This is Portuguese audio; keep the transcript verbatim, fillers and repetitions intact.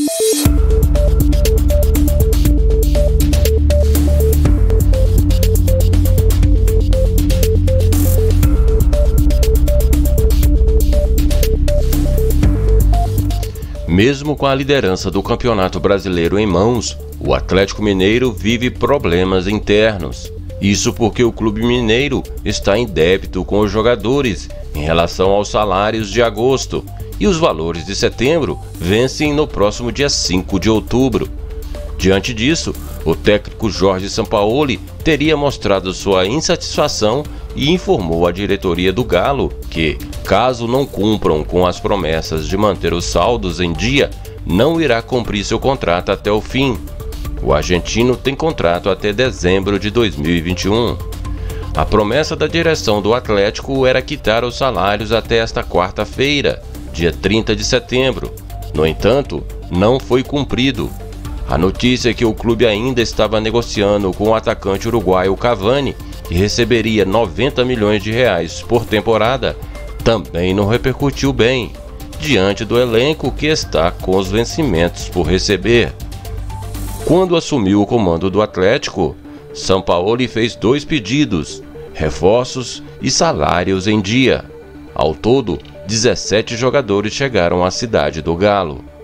Mesmo com a liderança do Campeonato Brasileiro em mãos, o Atlético Mineiro vive problemas internos. Isso porque o clube mineiro está em débito com os jogadores em relação aos salários de agosto e os valores de setembro vencem no próximo dia cinco de outubro. Diante disso, o técnico Jorge Sampaoli teria mostrado sua insatisfação e informou à diretoria do Galo que, caso não cumpram com as promessas de manter os saldos em dia, não irá cumprir seu contrato até o fim. O argentino tem contrato até dezembro de dois mil e vinte e um. A promessa da direção do Atlético era quitar os salários até esta quarta-feira, dia trinta de setembro. No entanto, não foi cumprido. A notícia é que o clube ainda estava negociando com o atacante uruguaio Cavani, que receberia noventa milhões de reais por temporada, também não repercutiu bem, diante do elenco que está com os vencimentos por receber. Quando assumiu o comando do Atlético, Sampaoli fez dois pedidos, reforços e salários em dia. Ao todo, dezessete jogadores chegaram à cidade do Galo.